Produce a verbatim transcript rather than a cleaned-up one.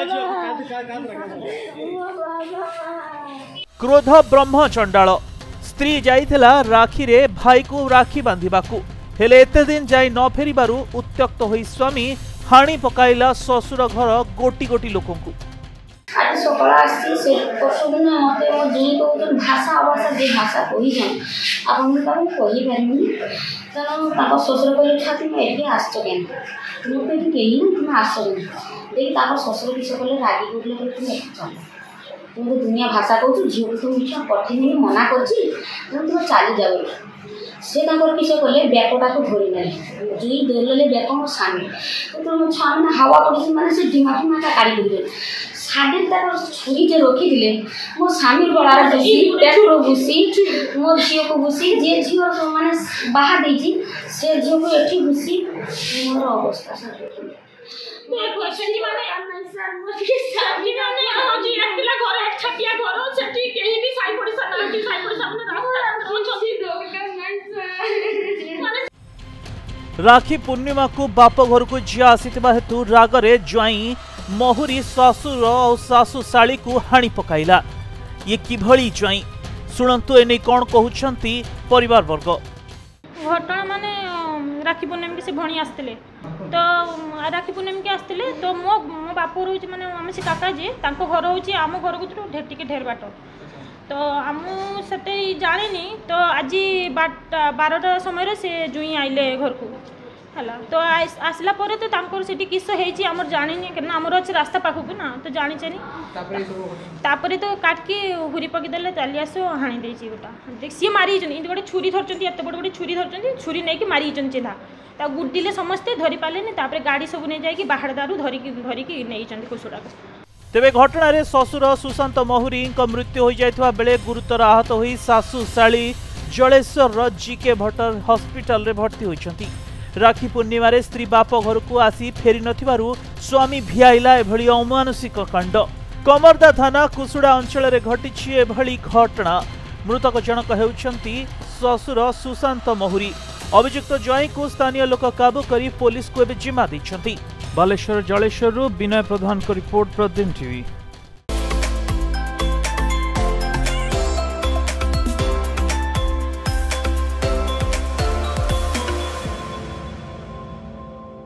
क्रोध ब्रह्म चंडाल स्त्री जाइथिला राखी रे भाई को राखी बांधिबाकू हेले एते दिन जाई न फेरिबारु उत्त्यक्त होई स्वामी हाणी पकाइला ससुर घर गोटी गोटी लोकंकू। आज सकाळ आसी से परसों ना मते मो जी को भाषा अभाषा जे भाषा कहि जान आपन का कहि पारिनी तनो ताको ससुर कहि छाती में एके आछो केन मो पे केही ना तुम आछो देख ताको ससुर किछ कहले रागी गुडले तो तुम चल तुम तो दुनिया भाषा कहू झियो तो मिछ पठिनी मना करछि तुम चली जाओ से ताकर किछ कहले ब्याकोटा को धरि नै जी दोलले ब्याको मो सामी तो तुम छामना हवा पड़ि माने से डिमा डिमा का काडी दिले साडे तार छुरी जे रोकी दिले मो सामी गळार घुसी पेटरो घुसी मो झियो को घुसी जे झियो माने बाहा देजी से झियो को एठी घुसी मोर अवस्था सर मैं क्वेश्चन माने अन्ना सर मो के सामी माने जी एकला घर एक छटिया घर सेठी केही भी साई पड़िसा ना कि साई पड़िसा हमने रास्ता रो छथि दोका नै सर राखी पूर्णिमा को बाप घर को झिया आसीतबा हेतु रागरे ज्वाई महुरी ससुर और सासु साली को हाणी पकाइला। ये किभली ज्वाई शुणु एने कौन कहउछंती परिवार वर्ग। घटना माने राखी पूर्णिमा के से भणी आस्तिले तो राखी पूर्णिमा के आस्तिले तो मो मो बाप रोज माने हम से काका जे तांको घर होची आम घर को तो ढेर टिके ढेर बाट तो आम सेते जानिनी तो आज बारटा समय से जुई आइले घर को हला तो आसला परे तो तांकर सेठी किस हेची हमर जानिनी केना हमर अछि रास्ता पाखु ना तो जानि छनी तापरे तो काट के हुरी पकी देले चली आसो हाणी देची गोटा देख सी मारी जनी इन गोटे छुरी धरचंती एते बड़ बड़ छुरी धरचंती छुरी नै कि मारी जन चिन्हा ता गुड्डीले समस्ते धरि पाले नि तापरे गाड़ी सब नै जाय कि बाहर दारू धरि की धरि की नै चंती कुसुडा। तेबे घटना रे ससुर सुशांत महुरी को मृत्यु हो जायतवा बेले गुरुतर आहत होई सासु साली जलेश्वर जीके भट्टर हॉस्पिटल रे भर्ती होइछंती। राखी पूर्णिमा रे स्त्री बाप घर को आसी फेरी नथिबारु स्वामी भिआइला एभली अमानुषिक कांड कमरदा थाना कुसुडा अंचल रे घटिछि एभली घटना। मृतक जनक हेउछंती ससुर सुशांत महुरी। अभियुक्त ज्वाई को स्थानीय लोक काबू करी पुलिस को एबे जिम्मा दैछंती। बालेश्वर जलेश्वर विनय प्रधान को रिपोर्ट प्रतिदिन टीवी।